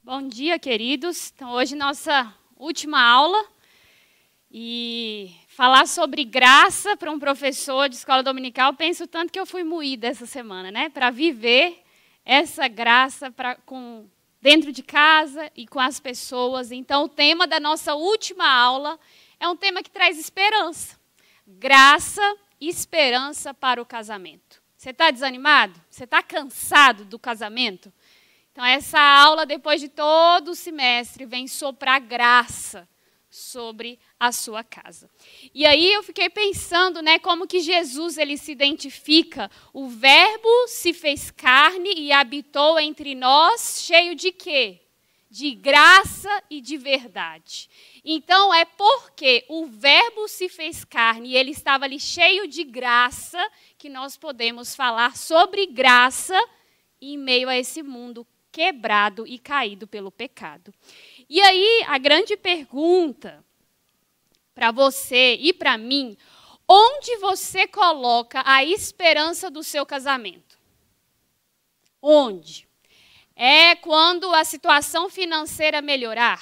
Bom dia, queridos. Então, hoje nossa última aula e falar sobre graça para um professor de escola dominical, penso tanto que eu fui moída essa semana, né? Para viver essa graça dentro de casa e com as pessoas. Então, o tema da nossa última aula é um tema que traz esperança. Graça e esperança para o casamento. Você está desanimado? Você está cansado do casamento? Então, essa aula, depois de todo o semestre, vem soprar graça sobre a sua casa. E aí eu fiquei pensando, né, como que Jesus ele se identifica. O Verbo se fez carne e habitou entre nós, cheio de quê? De graça e de verdade. Então, é porque o Verbo se fez carne e ele estava ali cheio de graça que nós podemos falar sobre graça em meio a esse mundo quebrado e caído pelo pecado. E aí, a grande pergunta para você e para mim, onde você coloca a esperança do seu casamento? Onde? É quando a situação financeira melhorar?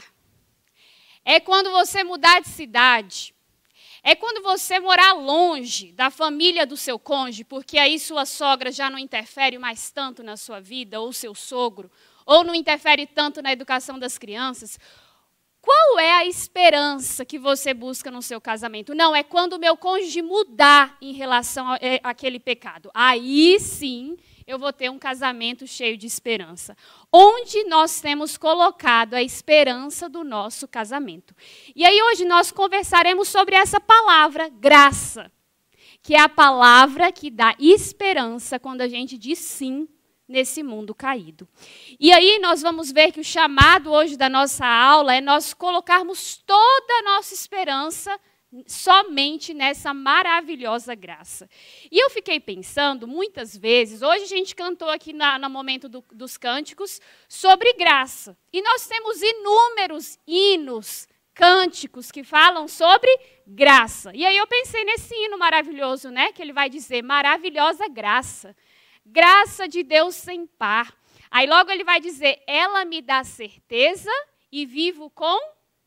É quando você mudar de cidade? É quando você morar longe da família do seu cônjuge, porque aí sua sogra já não interfere mais tanto na sua vida, ou seu sogro, ou não interfere tanto na educação das crianças? Qual é a esperança que você busca no seu casamento? Não, é quando o meu cônjuge mudar em relação àquele pecado. Aí sim eu vou ter um casamento cheio de esperança. Onde nós temos colocado a esperança do nosso casamento? E aí hoje nós conversaremos sobre essa palavra, graça, que é a palavra que dá esperança quando a gente diz sim nesse mundo caído. E aí nós vamos ver que o chamado hoje da nossa aula é nós colocarmos toda a nossa esperança somente nessa maravilhosa graça. E eu fiquei pensando muitas vezes, hoje a gente cantou aqui no momento dos cânticos sobre graça. E nós temos inúmeros hinos, cânticos que falam sobre graça. E aí eu pensei nesse hino maravilhoso, né? Que ele vai dizer, maravilhosa graça. Graça de Deus sem par. Aí logo ele vai dizer, ela me dá certeza e vivo com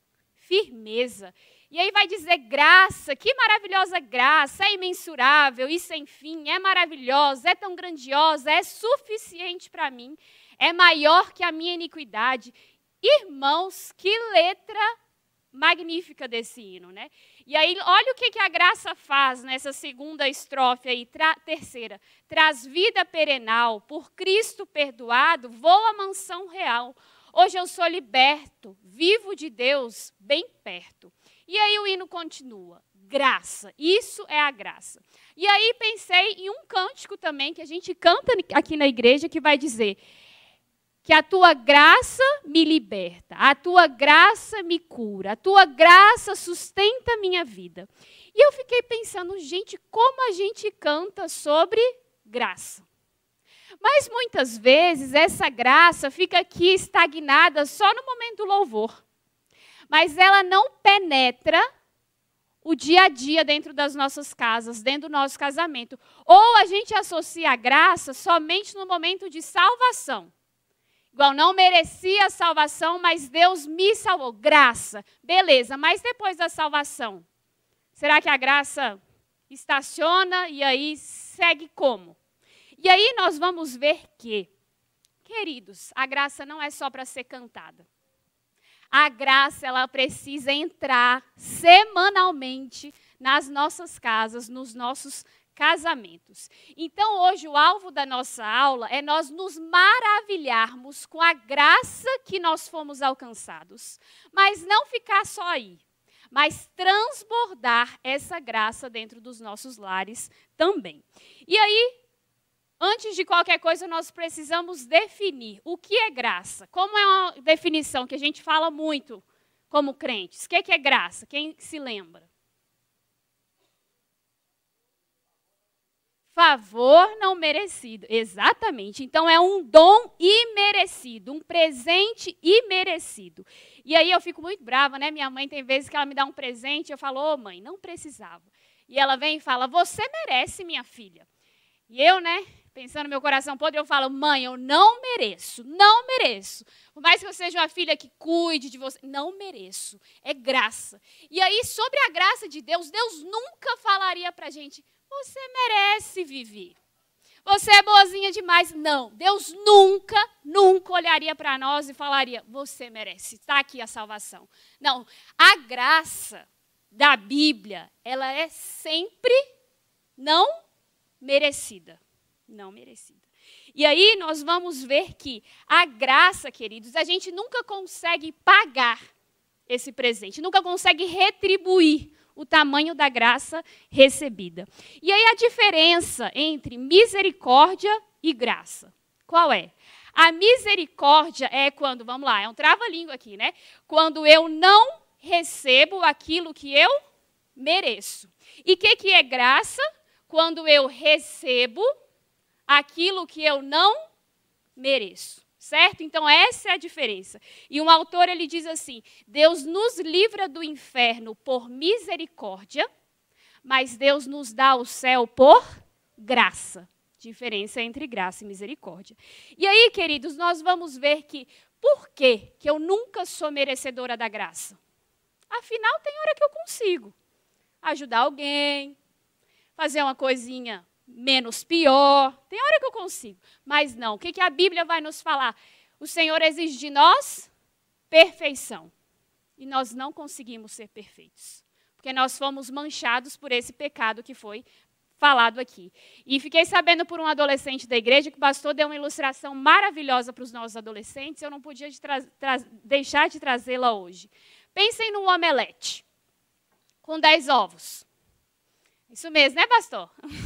firmeza. E aí vai dizer graça, que maravilhosa graça, é imensurável e sem fim, é maravilhosa, é tão grandiosa, é suficiente para mim, é maior que a minha iniquidade. Irmãos, que letra magnífica desse hino, né? E aí, olha o que a graça faz nessa segunda estrofe aí, terceira. Traz vida perenal, por Cristo perdoado, vou à mansão real. Hoje eu sou liberto, vivo de Deus bem perto. E aí o hino continua, graça, isso é a graça. E aí pensei em um cântico também, que a gente canta aqui na igreja, que vai dizer que a tua graça me liberta, a tua graça me cura, a tua graça sustenta a minha vida. E eu fiquei pensando, gente, como a gente canta sobre graça. Mas muitas vezes essa graça fica aqui estagnada só no momento do louvor. Mas ela não penetra o dia a dia dentro das nossas casas, dentro do nosso casamento. Ou a gente associa a graça somente no momento de salvação. Igual, não merecia a salvação, mas Deus me salvou. Graça, beleza, mas depois da salvação, será que a graça estaciona e aí segue como? E aí nós vamos ver que, queridos, a graça não é só para ser cantada. A graça, ela precisa entrar semanalmente nas nossas casas, nos nossos casamentos. Então, hoje, o alvo da nossa aula é nós nos maravilharmos com a graça que nós fomos alcançados. Mas não ficar só aí, mas transbordar essa graça dentro dos nossos lares também. E aí, antes de qualquer coisa, nós precisamos definir o que é graça. Como é uma definição que a gente fala muito como crentes? O que é graça? Quem se lembra? Favor não merecido. Exatamente. Então, é um dom imerecido, um presente imerecido. E aí eu fico muito brava, né? Minha mãe tem vezes que ela me dá um presente e eu falo, ô mãe, não precisava. E ela vem e fala, você merece, minha filha. E eu, né? pensando no meu coração podre, eu falo, mãe, eu não mereço, não mereço. Por mais que eu seja uma filha que cuide de você, não mereço. É graça. E aí, sobre a graça de Deus, Deus nunca falaria pra gente, você merece viver. Você é boazinha demais. Não, Deus nunca olharia para nós e falaria, você merece, está aqui a salvação. Não, a graça da Bíblia, ela é sempre não merecida. Não merecida. E aí nós vamos ver que a graça, queridos, a gente nunca consegue pagar esse presente, nunca consegue retribuir o tamanho da graça recebida. E aí a diferença entre misericórdia e graça, qual é? A misericórdia é quando, vamos lá, é um trava-língua aqui, né? Quando eu não recebo aquilo que eu mereço. E o que é graça? Quando eu recebo aquilo que eu não mereço. Certo? Então, essa é a diferença. E um autor, ele diz assim, Deus nos livra do inferno por misericórdia, mas Deus nos dá o céu por graça. Diferença entre graça e misericórdia. E aí, queridos, nós vamos ver que, por que eu nunca sou merecedora da graça? Afinal, tem hora que eu consigo ajudar alguém, fazer uma coisinha menos pior. Tem hora que eu consigo. Mas não. O que a Bíblia vai nos falar? O Senhor exige de nós perfeição. E nós não conseguimos ser perfeitos. Porque nós fomos manchados por esse pecado que foi falado aqui. E fiquei sabendo por um adolescente da igreja que o pastor deu uma ilustração maravilhosa para os nossos adolescentes. Eu não podia deixar de trazê-la hoje. Pensem num omelete com 10 ovos. Isso mesmo, né, pastor?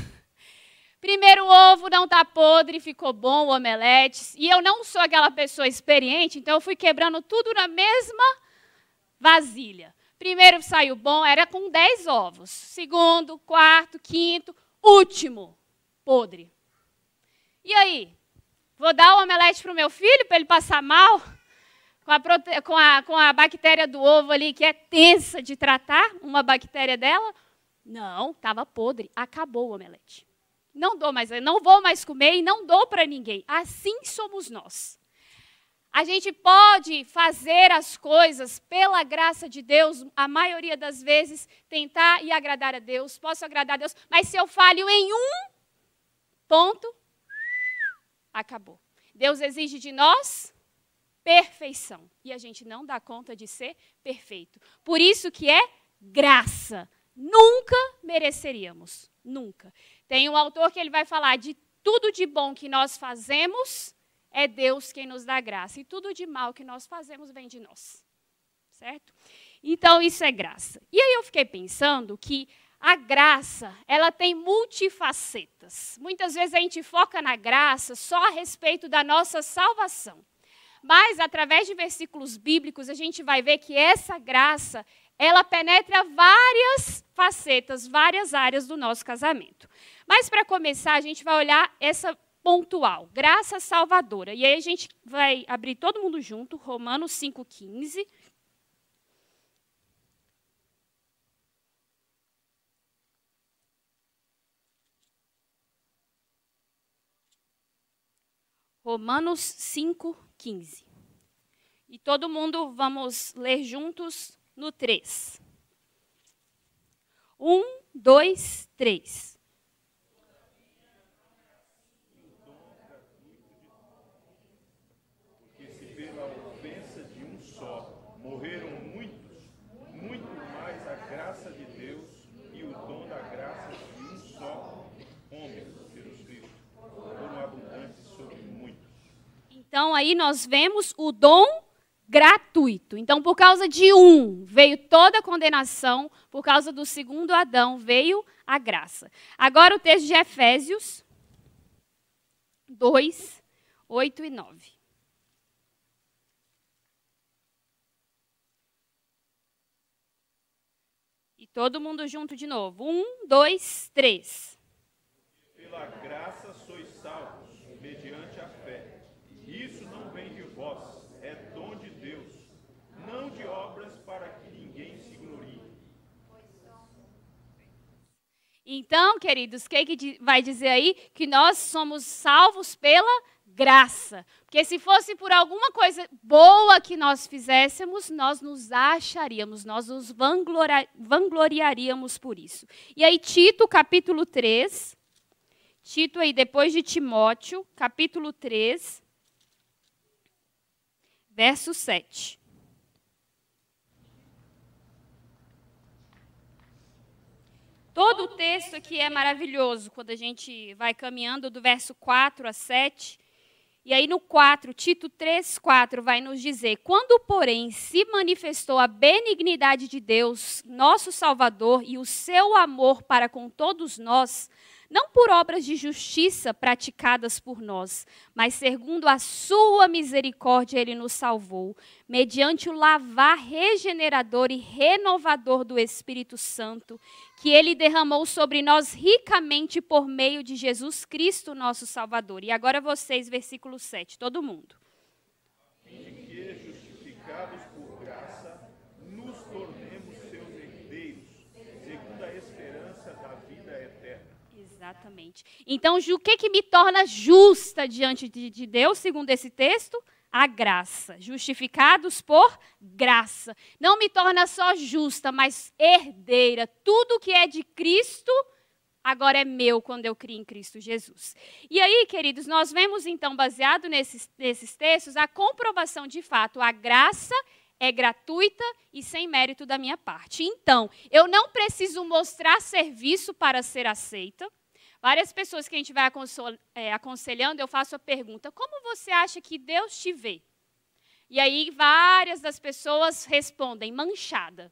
Primeiro ovo não está podre, ficou bom o omelete. E eu não sou aquela pessoa experiente, então eu fui quebrando tudo na mesma vasilha. Primeiro saiu bom, era com 10 ovos. Segundo, quarto, quinto, último, podre. E aí? Vou dar o omelete para o meu filho para ele passar mal? Com a bactéria do ovo ali, que é tensa de tratar, uma bactéria dela? Não, estava podre, acabou o omelete. Não vou mais comer e não dou para ninguém. Assim somos nós. A gente pode fazer as coisas pela graça de Deus, a maioria das vezes, tentar e agradar a Deus, posso agradar a Deus, mas se eu falho em um ponto, acabou. Deus exige de nós perfeição. E a gente não dá conta de ser perfeito. Por isso que é graça. Nunca mereceríamos. Nunca. Tem um autor que ele vai falar de tudo de bom que nós fazemos, é Deus quem nos dá graça. E tudo de mal que nós fazemos vem de nós. Certo? Então, isso é graça. E aí eu fiquei pensando que a graça, ela tem multifacetas. Muitas vezes a gente foca na graça só a respeito da nossa salvação. Mas, através de versículos bíblicos, a gente vai ver que essa graça, ela penetra várias facetas, várias áreas do nosso casamento. Mas, para começar, a gente vai olhar essa pontual, graça salvadora. E aí a gente vai abrir todo mundo junto, Romanos 5,15. Romanos 5,15. E todo mundo vamos ler juntos no 3. 1, 2, 3. Porque se pela ofensa de um só morreram muitos, muito mais a graça de Deus e o dom da graça de um só homem, Jesus Cristo, foram abundantes sobre muitos. Então, aí nós vemos o dom gratuito. Então, por causa de um, veio toda a condenação, por causa do segundo Adão, veio a graça. Agora o texto de Efésios 2, 8 e 9. E todo mundo junto de novo. 1, 2, 3. Pela graça sois salvos, mediante a fé. Isso não vem de vós, é dom de Deus, não de obras para que ninguém se glorie. Então, queridos, o que vai dizer aí? Que nós somos salvos pela graça. Porque se fosse por alguma coisa boa que nós fizéssemos, nós nos acharíamos, nós nos vangloriaríamos por isso. E aí, Tito, capítulo 3, Tito aí depois de Timóteo, capítulo 3, verso 7. Todo o texto aqui é maravilhoso, quando a gente vai caminhando do verso 4 a 7. E aí no 4, Tito 3, 4, vai nos dizer: quando, porém, se manifestou a benignidade de Deus, nosso Salvador, e o seu amor para com todos nós, não por obras de justiça praticadas por nós, mas segundo a sua misericórdia ele nos salvou, mediante o lavar regenerador e renovador do Espírito Santo, que ele derramou sobre nós ricamente por meio de Jesus Cristo, nosso Salvador. E agora vocês, versículo 7, todo mundo. De que, justificados por graça, nos tornemos seus herdeiros, segundo a esperança da vida eterna. Exatamente. Então, o que me torna justa diante de Deus, segundo esse texto? A graça. Justificados por graça. Não me torna só justa, mas herdeira. Tudo que é de Cristo, agora é meu quando eu criei em Cristo Jesus. E aí, queridos, nós vemos então, baseado nesses textos, a comprovação de fato. A graça é gratuita e sem mérito da minha parte. Então, eu não preciso mostrar serviço para ser aceita. Várias pessoas que a gente vai aconselhando, eu faço a pergunta: como você acha que Deus te vê? E aí várias das pessoas respondem: manchada.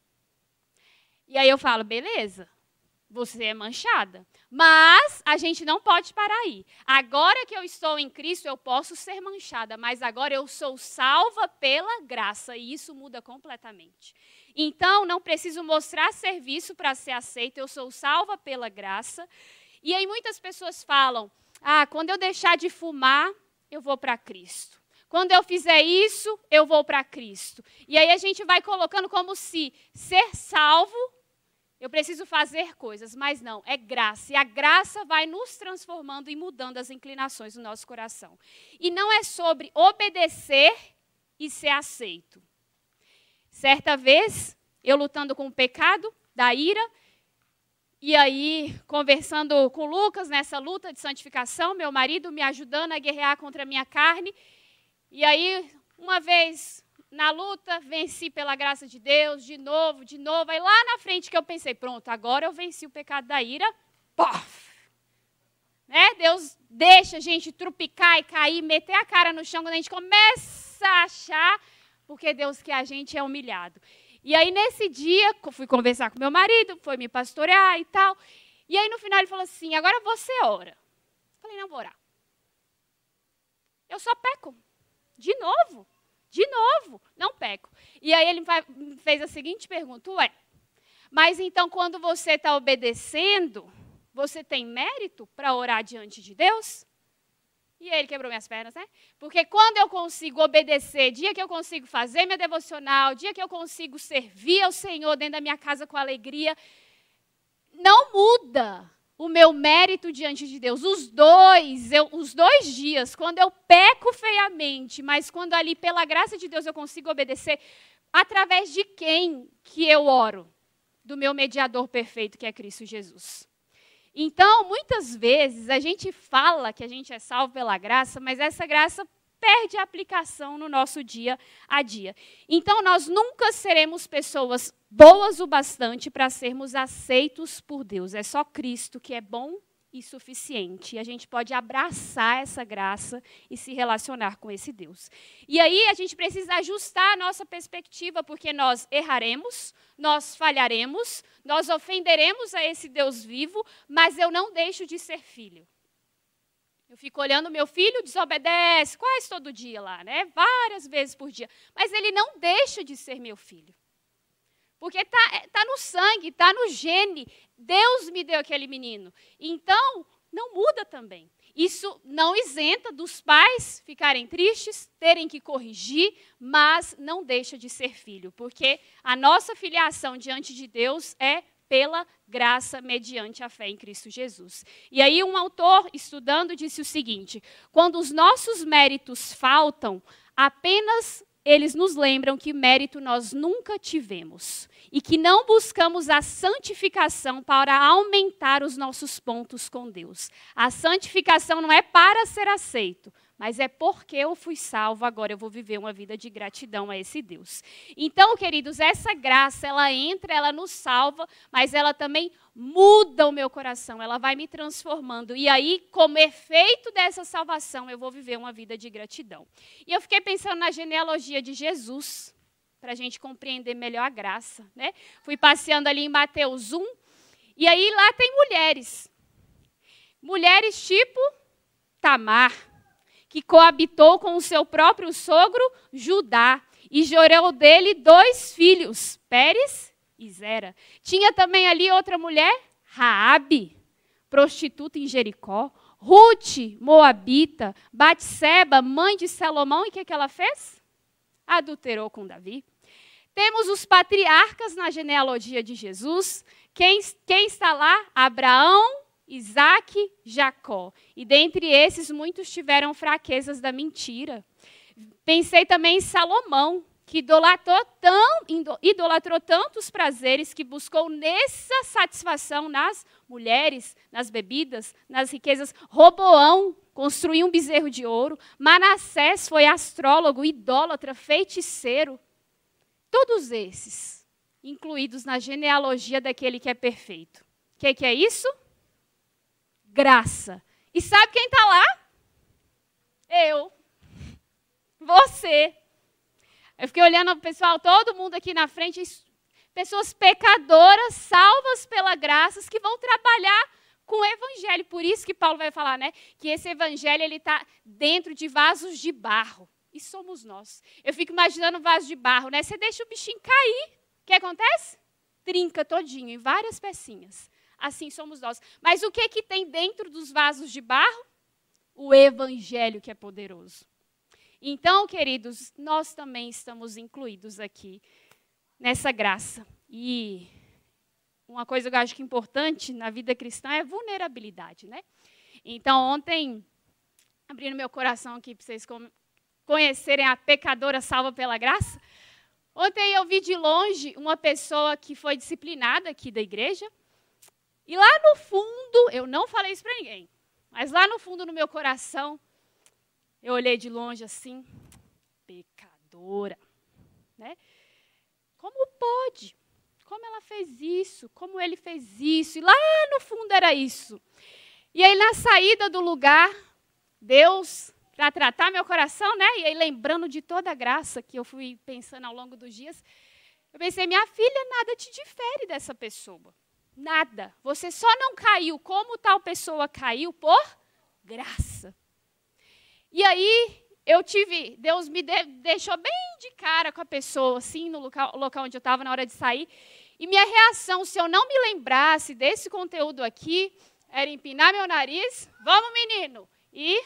E aí eu falo: beleza, você é manchada. Mas a gente não pode parar aí. Agora que eu estou em Cristo, eu posso ser manchada, mas agora eu sou salva pela graça, e isso muda completamente. Então, não preciso mostrar serviço para ser aceita, eu sou salva pela graça. E aí muitas pessoas falam: quando eu deixar de fumar, eu vou para Cristo. Quando eu fizer isso, eu vou para Cristo. E aí a gente vai colocando como se ser salvo, eu preciso fazer coisas, mas não, é graça. E a graça vai nos transformando e mudando as inclinações do nosso coração. E não é sobre obedecer e ser aceito. Certa vez, eu lutando com o pecado da ira, e aí, conversando com o Lucas nessa luta de santificação, meu marido me ajudando a guerrear contra a minha carne. E aí, uma vez na luta, venci pela graça de Deus, de novo. Aí lá na frente que eu pensei: pronto, agora eu venci o pecado da ira. Pof! Né? Deus deixa a gente trupicar e cair, meter a cara no chão quando a gente começa a achar, porque Deus quer a gente é humilhado. E aí, nesse dia, fui conversar com meu marido, foi me pastorear e tal. E aí, no final, ele falou assim: agora você ora. Eu falei: não vou orar. Eu só peco. De novo, não peco. E aí, ele fez a seguinte pergunta: mas então, quando você está obedecendo, você tem mérito para orar diante de Deus? E ele quebrou minhas pernas, né? Porque quando eu consigo obedecer, dia que eu consigo fazer minha devocional, dia que eu consigo servir ao Senhor dentro da minha casa com alegria, não muda o meu mérito diante de Deus. Os dois dias, quando eu peco feiamente, mas quando ali pela graça de Deus eu consigo obedecer, através de quem que eu oro? Do meu mediador perfeito, que é Cristo Jesus. Então, muitas vezes, a gente fala que a gente é salvo pela graça, mas essa graça perde a aplicação no nosso dia a dia. Então, nós nunca seremos pessoas boas o bastante para sermos aceitos por Deus. É só Cristo que é bom e suficiente. E a gente pode abraçar essa graça e se relacionar com esse Deus. E aí, a gente precisa ajustar a nossa perspectiva, porque nós erraremos, nós falharemos, nós ofenderemos a esse Deus vivo, mas eu não deixo de ser filho. Eu fico olhando meu filho, desobedece, quase todo dia lá, né? Várias vezes por dia. Mas ele não deixa de ser meu filho. Porque tá no sangue, está no gene. Deus me deu aquele menino. Então, não muda também. Isso não isenta dos pais ficarem tristes, terem que corrigir, mas não deixa de ser filho. Porque a nossa filiação diante de Deus é pela graça mediante a fé em Cristo Jesus. E aí um autor, estudando, disse o seguinte: quando os nossos méritos faltam, apenas eles nos lembram que mérito nós nunca tivemos e que não buscamos a santificação para aumentar os nossos pontos com Deus. A santificação não é para ser aceito, mas é porque eu fui salvo, agora eu vou viver uma vida de gratidão a esse Deus. Então, queridos, essa graça, ela entra, ela nos salva, mas ela também muda o meu coração, ela vai me transformando. E aí, como efeito dessa salvação, eu vou viver uma vida de gratidão. E eu fiquei pensando na genealogia de Jesus, para a gente compreender melhor a graça, né? Fui passeando ali em Mateus 1, e aí lá tem mulheres. Mulheres tipo Tamar, que coabitou com o seu próprio sogro Judá, e gerou dele 2 filhos, Pérez e Zera. Tinha também ali outra mulher, Raabe, prostituta em Jericó, Rute, moabita, Batseba, mãe de Salomão, e o que ela fez? Adulterou com Davi. Temos os patriarcas na genealogia de Jesus. Quem está lá? Abraão, Isaac, Jacó. E dentre esses, muitos tiveram fraquezas da mentira. Pensei também em Salomão, que idolatrou tantos prazeres, que buscou nessa satisfação nas mulheres, nas bebidas, nas riquezas. Roboão construiu um bezerro de ouro. Manassés foi astrólogo, idólatra, feiticeiro. Todos esses incluídos na genealogia daquele que é perfeito. O que é isso? Graça. E sabe quem está lá? Eu. Você. Eu fiquei olhando o pessoal, todo mundo aqui na frente, pessoas pecadoras, salvas pela graça, que vão trabalhar com o evangelho. Por isso que Paulo vai falar, né, que esse evangelho está dentro de vasos de barro. E somos nós. Eu fico imaginando um vaso de barro, né? Você deixa o bichinho cair. O que acontece? Trinca todinho, em várias pecinhas. Assim somos nós. Mas o que tem dentro dos vasos de barro? O evangelho, que é poderoso. Então, queridos, nós também estamos incluídos aqui nessa graça. E uma coisa que eu acho que é importante na vida cristã é vulnerabilidade, né? Então, ontem, abrindo meu coração aqui para vocês conhecerem a pecadora salva pela graça, ontem eu vi de longe uma pessoa que foi disciplinada aqui da igreja. E lá no fundo, eu não falei isso para ninguém, mas lá no fundo, no meu coração, eu olhei de longe assim, pecadora, né? Como pode? Como ela fez isso? Como ele fez isso? E lá no fundo era isso. E aí na saída do lugar, Deus, para tratar meu coração, né? E aí lembrando de toda a graça que eu fui pensando ao longo dos dias, eu pensei, minha filha, nada te difere dessa pessoa. Nada. Você só não caiu como tal pessoa caiu por graça. E aí, Deus me deixou bem de cara com a pessoa, assim, no local onde eu estava na hora de sair. E minha reação, se eu não me lembrasse desse conteúdo aqui, era empinar meu nariz, vamos menino, e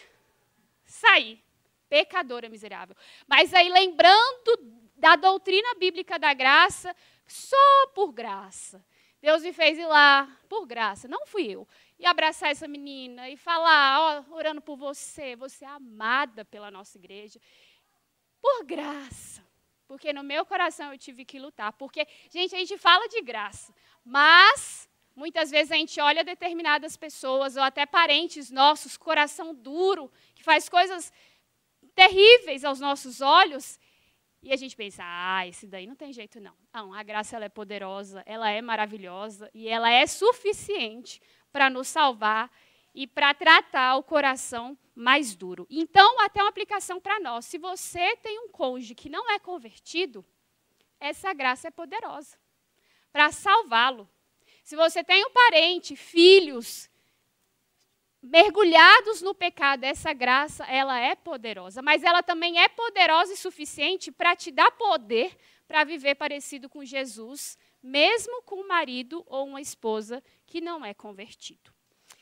sair. Pecadora miserável. Mas aí, lembrando da doutrina bíblica da graça, só por graça. Deus me fez ir lá, por graça, não fui eu. E abraçar essa menina e falar, ó, orando por você, você é amada pela nossa igreja. Por graça. Porque no meu coração eu tive que lutar. Porque, gente, a gente fala de graça, mas muitas vezes a gente olha determinadas pessoas, ou até parentes nossos, coração duro, que faz coisas terríveis aos nossos olhos, e a gente pensa, esse daí não tem jeito não. Não, a graça ela é poderosa, ela é maravilhosa, e ela é suficiente para nos salvar e para tratar o coração mais duro. Então, até uma aplicação para nós. Se você tem um cônjuge que não é convertido, essa graça é poderosa para salvá-lo. Se você tem um parente, filhos, mergulhados no pecado, essa graça, ela é poderosa. Mas ela também é poderosa e suficiente para te dar poder para viver parecido com Jesus, mesmo com um marido ou uma esposa que não é convertido.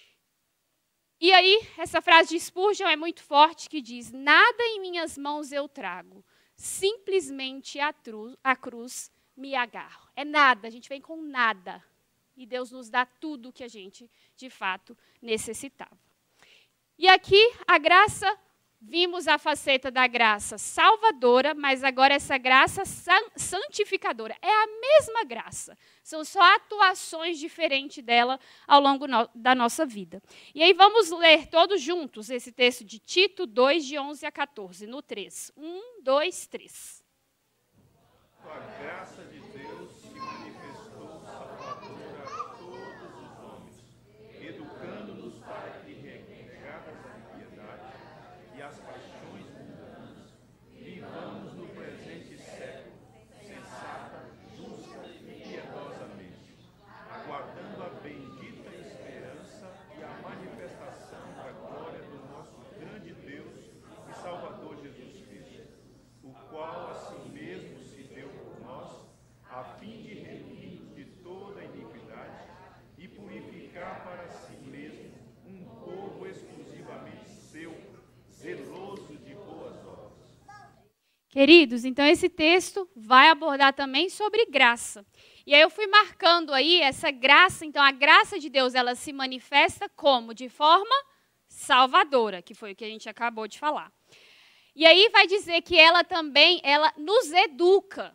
E aí, essa frase de Spurgeon é muito forte, que diz, nada em minhas mãos eu trago, simplesmente a cruz me agarro. É nada, a gente vem com nada. E Deus nos dá tudo o que a gente, de fato, necessitava. E aqui, a graça, vimos a faceta da graça salvadora, mas agora essa graça santificadora. É a mesma graça. São só atuações diferentes dela ao longo da nossa vida. E aí vamos ler todos juntos esse texto de Tito 2, de 11 a 14, no 3. 1, 2, 3. A graça de Deus se manifestou salvadora a todos os homens, educando-nos para que, renegadas a impiedade e as paixões mundanas, vivamos no presente século, sensata, justa e piedosamente, aguardando a bendita esperança e a manifestação da glória do nosso grande Deus e Salvador Jesus Cristo, o qual a si mesmo se deu por nós, a fim de remir-nos de toda a iniquidade e purificar para si mesmo um povo exclusivamente seu, zeloso de boas obras. Queridos, então esse texto vai abordar também sobre graça. E aí eu fui marcando aí essa graça, então a graça de Deus, ela se manifesta como? De forma salvadora, que foi o que a gente acabou de falar. E aí vai dizer que ela também, ela nos educa.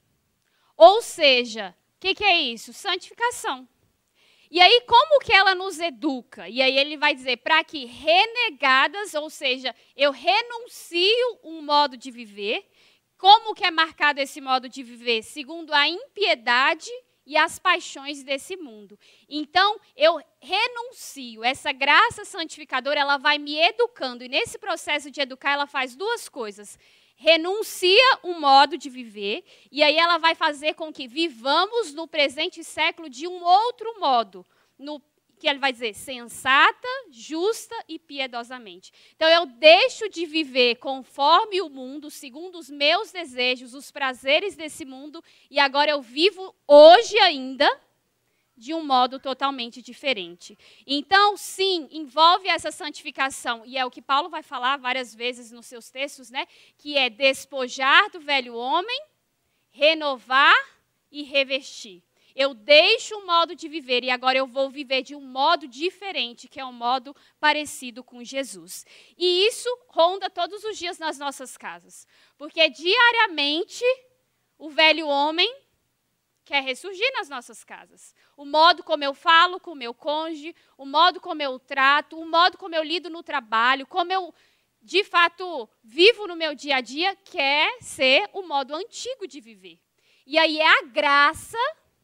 Ou seja, o que é isso? Santificação. E aí, como que ela nos educa? E aí ele vai dizer, para que renegadas, ou seja, eu renuncio um modo de viver. Como que é marcado esse modo de viver? Segundo a impiedade e as paixões desse mundo. Então, eu renuncio. Essa graça santificadora, ela vai me educando. E nesse processo de educar, ela faz duas coisas. Renuncia um modo de viver, e aí ela vai fazer com que vivamos no presente século de um outro modo, que ele vai dizer sensata, justa e piedosamente. Então eu deixo de viver conforme o mundo, segundo os meus desejos, os prazeres desse mundo, e agora eu vivo hoje ainda de um modo totalmente diferente. Então, sim, envolve essa santificação, e é o que Paulo vai falar várias vezes nos seus textos, né? Que é despojar do velho homem, renovar e revestir. Eu deixo um modo de viver e agora eu vou viver de um modo diferente, que é um modo parecido com Jesus. E isso ronda todos os dias nas nossas casas, porque diariamente o velho homem quer ressurgir nas nossas casas. O modo como eu falo com o meu cônjuge, o modo como eu trato, o modo como eu lido no trabalho, como eu, de fato, vivo no meu dia a dia, quer ser o modo antigo de viver. E aí é a graça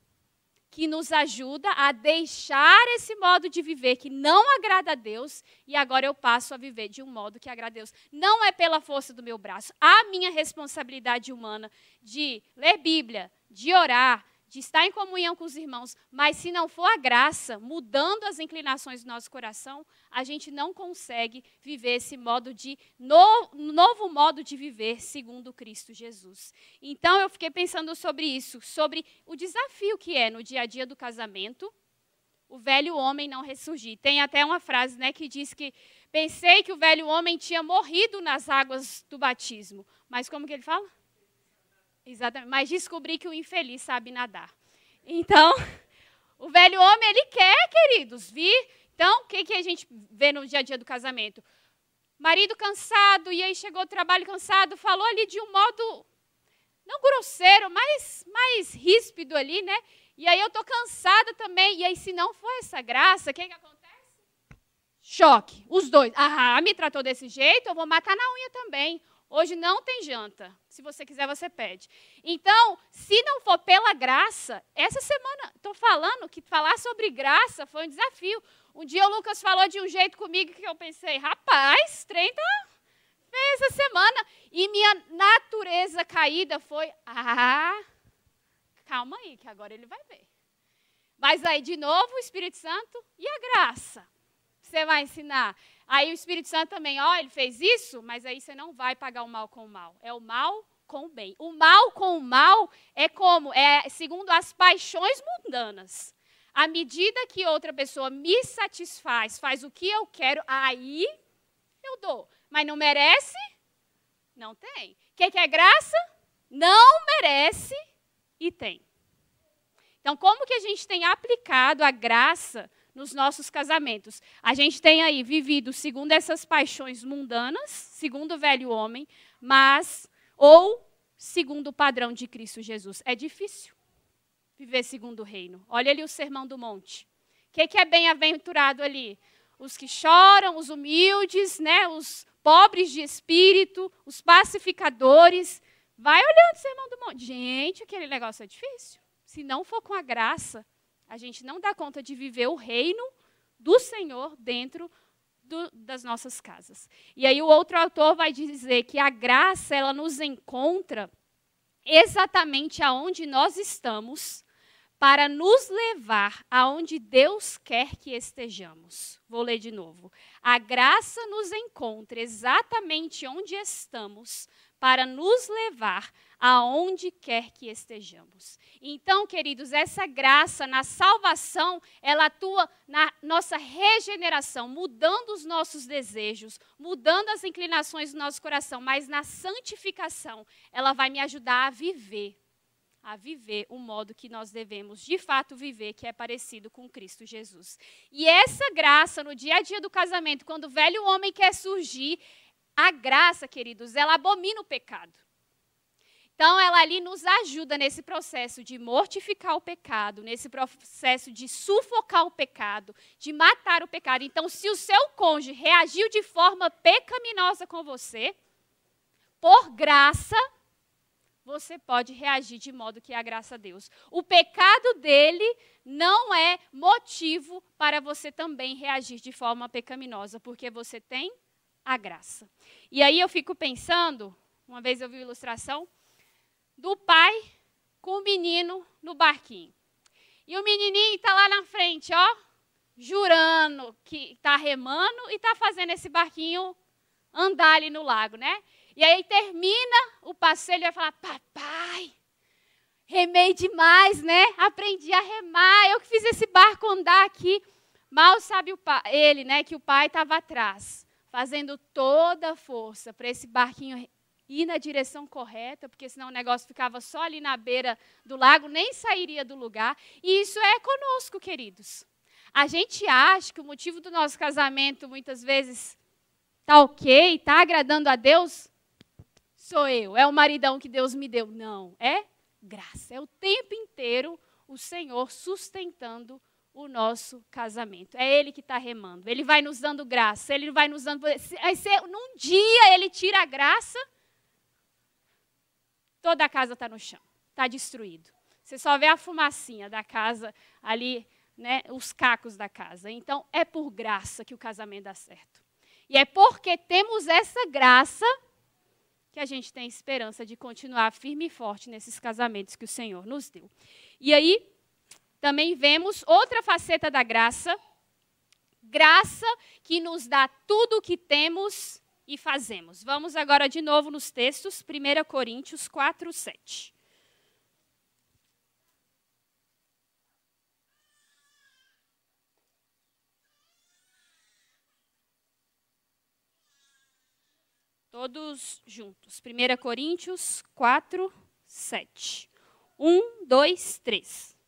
que nos ajuda a deixar esse modo de viver que não agrada a Deus, e agora eu passo a viver de um modo que agrada a Deus. Não é pela força do meu braço. A minha responsabilidade humana de ler Bíblia, de orar, de estar em comunhão com os irmãos, mas se não for a graça, mudando as inclinações do nosso coração, a gente não consegue viver esse modo de, novo modo de viver segundo Cristo Jesus. Então eu fiquei pensando sobre isso, sobre o desafio que é no dia a dia do casamento, o velho homem não ressurgir. Tem até uma frase, né, que diz que pensei que o velho homem tinha morrido nas águas do batismo, mas como que ele fala? Exatamente, mas descobri que o infeliz sabe nadar. Então, o velho homem, ele quer, queridos, vir. Então, o que a gente vê no dia a dia do casamento? Marido cansado, e aí chegou do trabalho cansado, falou ali de um modo, não grosseiro, mas mais ríspido ali, né? E aí eu estou cansada também. E aí, se não for essa graça, o que acontece? Choque, os dois. Ah, me tratou desse jeito, eu vou matar na unha também. Hoje não tem janta. Se você quiser, você pede. Então, se não for pela graça, essa semana, estou falando que falar sobre graça foi um desafio. Um dia o Lucas falou de um jeito comigo que eu pensei, rapaz, 30 fez essa semana. E minha natureza caída foi, calma aí, que agora ele vai ver. Mas aí, de novo, o Espírito Santo e a graça. Você vai ensinar. Aí o Espírito Santo também, ele fez isso, mas aí você não vai pagar o mal com o mal. É o mal com o bem. O mal com o mal é como? É segundo as paixões mundanas. À medida que outra pessoa me satisfaz, faz o que eu quero, aí eu dou. Mas não merece? Não tem. O que é graça? Não merece e tem. Então, como que a gente tem aplicado a graça nos nossos casamentos? A gente tem aí vivido segundo essas paixões mundanas, segundo o velho homem, ou segundo o padrão de Cristo Jesus. É difícil viver segundo o reino. Olha ali o Sermão do Monte. O que é bem-aventurado ali? Os que choram, os humildes, né? Os pobres de espírito, os pacificadores. Vai olhando o Sermão do Monte. Gente, aquele negócio é difícil. Se não for com a graça, a gente não dá conta de viver o reino do Senhor dentro das nossas casas. E aí o outro autor vai dizer que a graça, ela nos encontra exatamente aonde nós estamos para nos levar aonde Deus quer que estejamos. Vou ler de novo. A graça nos encontra exatamente onde estamos para nos levar aonde quer que estejamos. Então, queridos, essa graça na salvação, ela atua na nossa regeneração, mudando os nossos desejos, mudando as inclinações do nosso coração, mas na santificação, ela vai me ajudar a viver o modo que nós devemos de fato viver, que é parecido com Cristo Jesus. E essa graça no dia a dia do casamento, quando o velho homem quer surgir, a graça, queridos, ela abomina o pecado. Então, ela ali nos ajuda nesse processo de mortificar o pecado, nesse processo de sufocar o pecado, de matar o pecado. Então, se o seu cônjuge reagiu de forma pecaminosa com você, por graça, você pode reagir de modo que agrada a Deus. O pecado dele não é motivo para você também reagir de forma pecaminosa, porque você tem a graça. E aí eu fico pensando, uma vez eu vi uma ilustração, do pai com o menino no barquinho. E o menininho está lá na frente, ó, jurando que está remando e está fazendo esse barquinho andar ali no lago, né? E aí termina o passeio, ele vai falar, papai, remei demais, né? Aprendi a remar, eu que fiz esse barco andar aqui. Mal sabe ele, né, que o pai estava atrás, fazendo toda a força para esse barquinho ir na direção correta, porque senão o negócio ficava só ali na beira do lago, nem sairia do lugar. E isso é conosco, queridos. A gente acha que o motivo do nosso casamento, muitas vezes, está ok, está agradando a Deus, sou eu, é o maridão que Deus me deu. Não, é graça. É o tempo inteiro o Senhor sustentando o nosso casamento. É Ele que está remando. Ele vai nos dando graça. Ele vai nos dando... Aí, num dia Ele tira a graça, toda a casa está no chão. Está destruído. Você só vê a fumacinha da casa ali, né, os cacos da casa. Então, é por graça que o casamento dá certo. E é porque temos essa graça que a gente tem esperança de continuar firme e forte nesses casamentos que o Senhor nos deu. E aí, também vemos outra faceta da graça, graça que nos dá tudo o que temos e fazemos. Vamos agora de novo nos textos, 1 Coríntios 4, 7. Todos juntos. 1 Coríntios 4, 7. 1, 2, 3.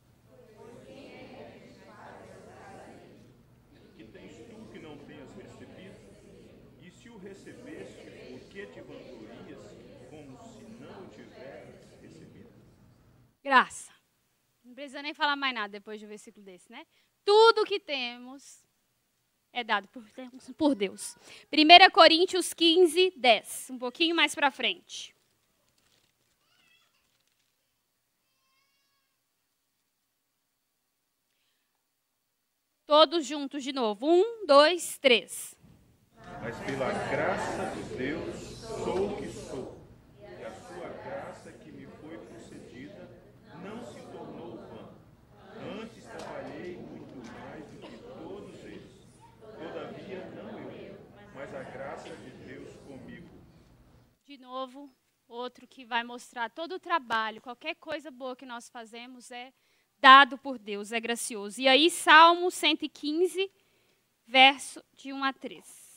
Que tens tu que não tenhas recebido? E se o recebeste, por que te vanglorias como se não o tivesses recebido? Graça. Não precisa nem falar mais nada depois de um versículo desse, né? Tudo que temos é dado por Deus. 1 Coríntios 15, 10. Um pouquinho mais para frente. Todos juntos de novo. 1, 2, 3. Mas pela graça de Deus sou o que sou, e a sua graça que me foi concedida não se tornou vã. Antes trabalhei muito mais do que todos eles. Todavia, não eu, mas a graça de Deus comigo. De novo, outro que vai mostrar todo o trabalho, qualquer coisa boa que nós fazemos é dado por Deus, é gracioso. E aí, Salmo 115, verso de 1 a 3.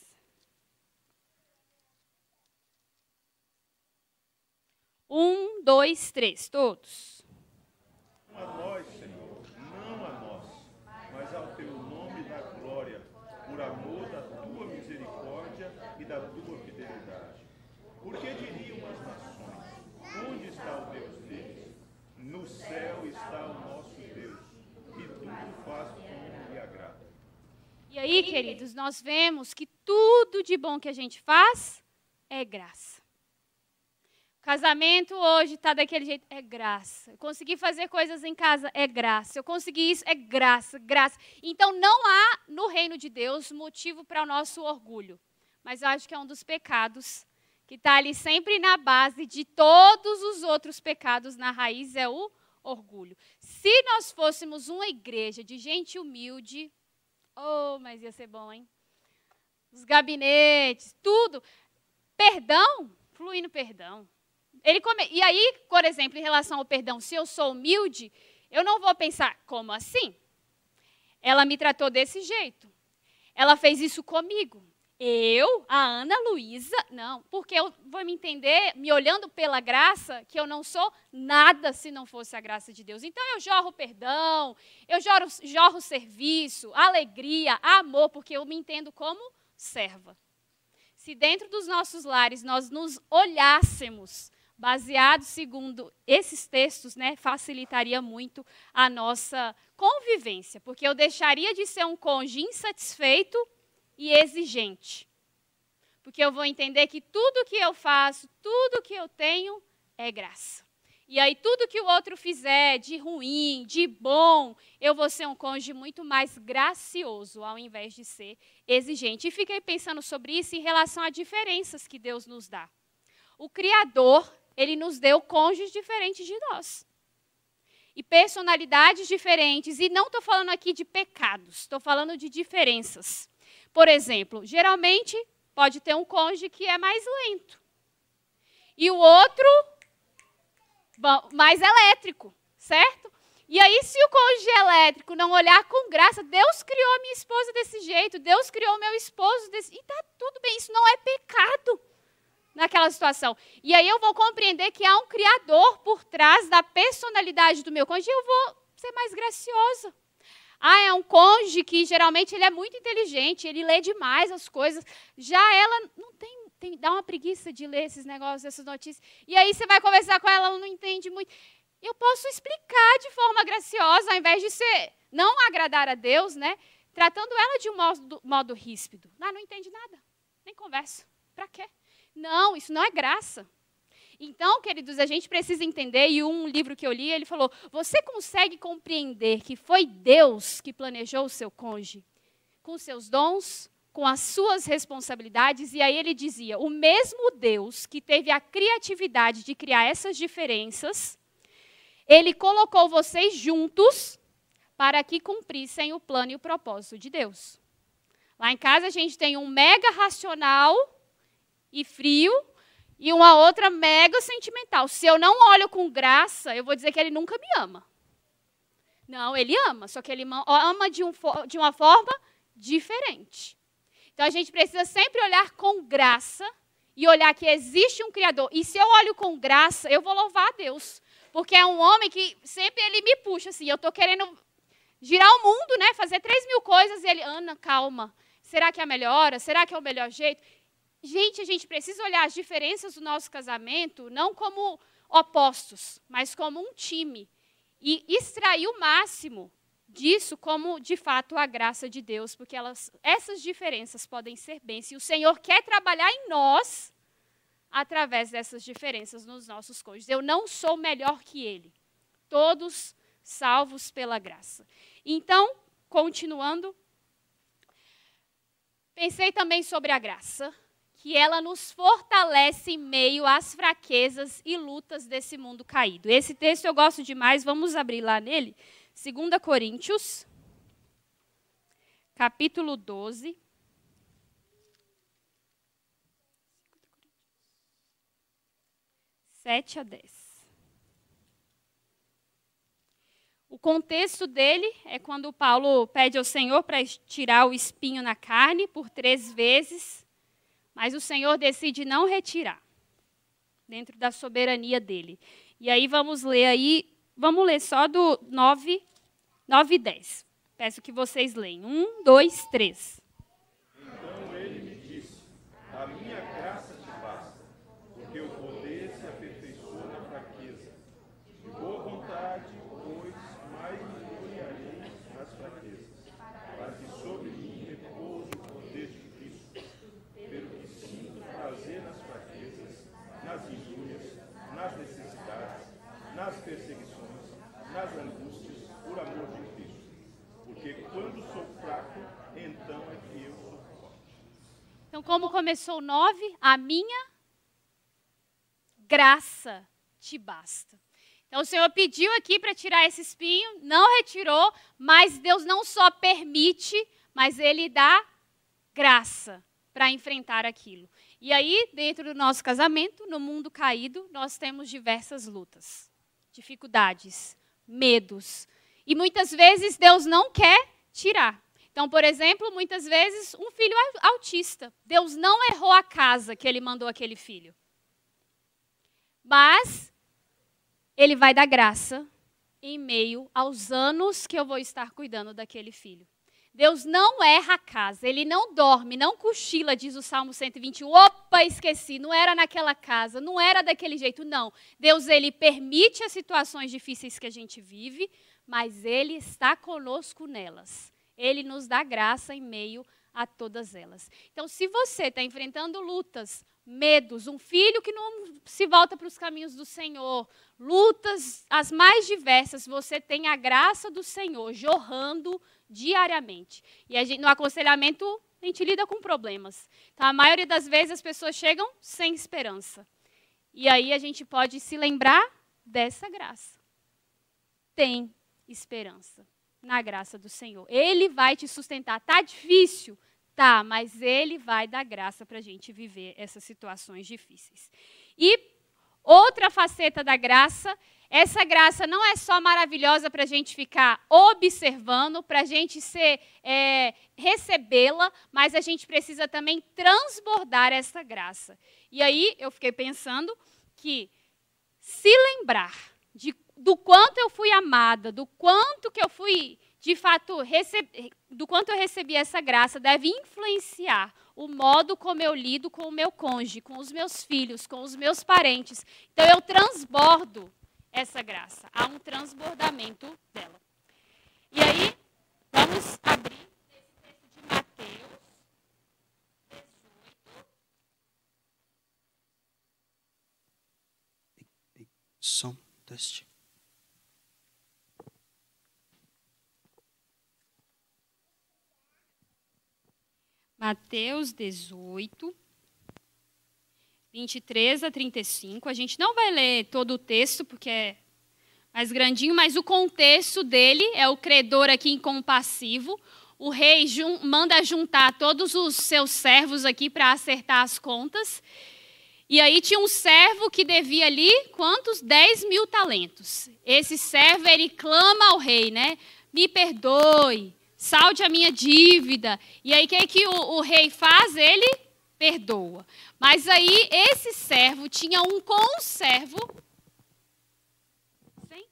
1, 2, 3, todos. A nós, Senhor, aí, queridos, nós vemos que tudo de bom que a gente faz é graça. O casamento hoje está daquele jeito, é graça. Eu consegui fazer coisas em casa, é graça. Eu consegui isso, é graça, graça. Então não há no reino de Deus motivo para o nosso orgulho. Mas eu acho que é um dos pecados que está ali sempre na base de todos os outros pecados, na raiz é o orgulho. Se nós fôssemos uma igreja de gente humilde, mas ia ser bom, hein? Os gabinetes, tudo. Perdão, flui no perdão. E aí, por exemplo, em relação ao perdão, se eu sou humilde, eu não vou pensar, como assim? Ela me tratou desse jeito. Ela fez isso comigo. A Ana Luísa, não, porque eu vou me entender, me olhando pela graça, que eu não sou nada se não fosse a graça de Deus. Então eu jorro perdão, eu jorro serviço, alegria, amor, porque eu me entendo como serva. Se dentro dos nossos lares nós nos olhássemos, baseados segundo esses textos, né, facilitaria muito a nossa convivência, porque eu deixaria de ser um cônjuge insatisfeito e exigente. Porque eu vou entender que tudo que eu faço, tudo que eu tenho é graça. E aí tudo que o outro fizer de ruim, de bom, eu vou ser um cônjuge muito mais gracioso ao invés de ser exigente. E fiquei pensando sobre isso em relação a diferenças que Deus nos dá. O Criador, ele nos deu cônjuges diferentes de nós. E personalidades diferentes. E não estou falando aqui de pecados, estou falando de diferenças. Por exemplo, geralmente pode ter um cônjuge que é mais lento. E o outro mais elétrico, certo? E aí, se o cônjuge elétrico não olhar com graça, Deus criou a minha esposa desse jeito, Deus criou o meu esposo desse... E está tudo bem, isso não é pecado naquela situação. E aí eu vou compreender que há um Criador por trás da personalidade do meu cônjuge e eu vou ser mais graciosa. É um cônjuge que geralmente ele é muito inteligente, ele lê demais as coisas. Já ela não dá uma preguiça de ler esses negócios, essas notícias. E aí você vai conversar com ela, ela não entende muito. Eu posso explicar de forma graciosa, ao invés de não agradar a Deus, né? Tratando ela de um modo ríspido. Não entende nada, nem conversa. Para quê? Não, isso não é graça. Então, queridos, a gente precisa entender, e um livro que eu li, ele falou, você consegue compreender que foi Deus que planejou o seu cônjuge? Com seus dons, com as suas responsabilidades, e aí ele dizia, o mesmo Deus que teve a criatividade de criar essas diferenças, ele colocou vocês juntos para que cumprissem o plano e o propósito de Deus. Lá em casa a gente tem um mega racional e frio, e uma outra mega sentimental. Se eu não olho com graça, eu vou dizer que ele nunca me ama. Não, ele ama, só que ele ama de uma forma diferente. Então, a gente precisa sempre olhar com graça e olhar que existe um Criador. E se eu olho com graça, eu vou louvar a Deus. Porque é um homem que sempre ele me puxa, assim, eu estou querendo girar o mundo, né, fazer 3.000 coisas, e ele, Ana, calma, será que é a melhor? Será que é o melhor jeito? Gente, a gente precisa olhar as diferenças do nosso casamento não como opostos, mas como um time. E extrair o máximo disso como, de fato, a graça de Deus, porque essas diferenças podem ser bênçãos. E o Senhor quer trabalhar em nós através dessas diferenças nos nossos cônjuges. Eu não sou melhor que ele. Todos salvos pela graça. Então, continuando, pensei também sobre a graça, que ela nos fortalece em meio às fraquezas e lutas desse mundo caído. Esse texto eu gosto demais, vamos abrir lá nele. 2 Coríntios, capítulo 12. Sete a 10. O contexto dele é quando Paulo pede ao Senhor para tirar o espinho na carne por 3 vezes, mas o Senhor decide não retirar, dentro da soberania dele. E aí vamos ler só do 9 e 10. Peço que vocês leiam. 1, 2, 3. Então ele me disse, a minha graça te basta, porque o poder se aperfeiçoa na fraqueza. De boa vontade, pois, mais me gloriarei nas fraquezas, para que sobre mim repouse nas necessidades, nas perseguições, nas angústias, por amor de Cristo. Porque quando sou fraco, então é que eu sou forte. Então, como começou o 9, a minha graça te basta. Então, o Senhor pediu aqui para tirar esse espinho, não retirou, mas Deus não só permite, mas Ele dá graça para enfrentar aquilo. E aí, dentro do nosso casamento, no mundo caído, nós temos diversas lutas, dificuldades, medos. E muitas vezes Deus não quer tirar. Então, por exemplo, muitas vezes um filho autista. Deus não errou a casa que Ele mandou aquele filho. Mas Ele vai dar graça em meio aos anos que eu vou estar cuidando daquele filho. Deus não erra a casa, Ele não dorme, não cochila, diz o Salmo 121. Opa, esqueci, não era naquela casa, não era daquele jeito, não. Deus, Ele permite as situações difíceis que a gente vive, mas Ele está conosco nelas. Ele nos dá graça em meio a todas elas. Então, se você está enfrentando lutas, medos, um filho que não se volta para os caminhos do Senhor, lutas as mais diversas, você tem a graça do Senhor jorrando diariamente. E no aconselhamento, a gente lida com problemas. Então, a maioria das vezes as pessoas chegam sem esperança. E aí a gente pode se lembrar dessa graça. Tem esperança na graça do Senhor. Ele vai te sustentar. Está difícil? Tá, mas Ele vai dar graça para a gente viver essas situações difíceis. E outra faceta da graça, essa graça não é só maravilhosa para a gente ficar observando, para a gente recebê-la, mas a gente precisa também transbordar essa graça. E aí eu fiquei pensando que se lembrar do quanto eu fui amada, do quanto que eu fui, de fato, do quanto eu recebi essa graça, deve influenciar o modo como eu lido com o meu cônjuge, com os meus filhos, com os meus parentes. Então, eu transbordo essa graça. Há um transbordamento dela. E aí, vamos abrir esse texto de Mateus 18. Som, teste. Mateus 18, 23 a 35. A gente não vai ler todo o texto, porque é mais grandinho, mas o contexto dele é o credor aqui incompassivo. O rei manda juntar todos os seus servos aqui para acertar as contas. E aí tinha um servo que devia ali, quantos? 10.000 talentos. Esse servo, ele clama ao rei, né? Me perdoe. Salde a minha dívida. E aí, o que o rei faz? Ele perdoa. Mas aí, esse servo tinha um conservo. Sim?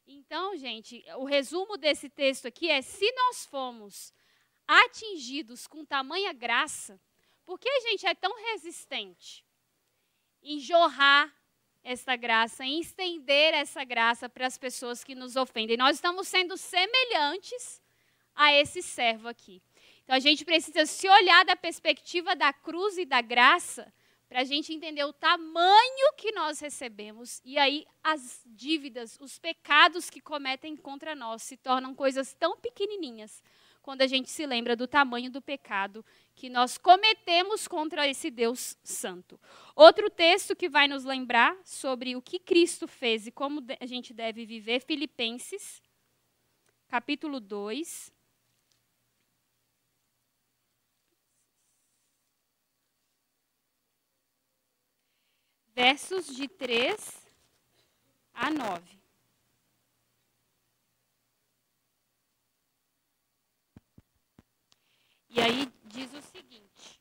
Então, gente, o resumo desse texto aqui é: se nós fomos atingidos com tamanha graça, por que a gente é tão resistente em jorrar essa graça, em estender essa graça para as pessoas que nos ofendem? Nós estamos sendo semelhantes a esse servo aqui. Então, a gente precisa se olhar da perspectiva da cruz e da graça para a gente entender o tamanho que nós recebemos. E aí, as dívidas, os pecados que cometem contra nós se tornam coisas tão pequenininhas quando a gente se lembra do tamanho do pecado que nós cometemos contra esse Deus santo. Outro texto que vai nos lembrar sobre o que Cristo fez e como a gente deve viver, Filipenses, capítulo 2. Versos de 3 a 9. E aí diz o seguinte: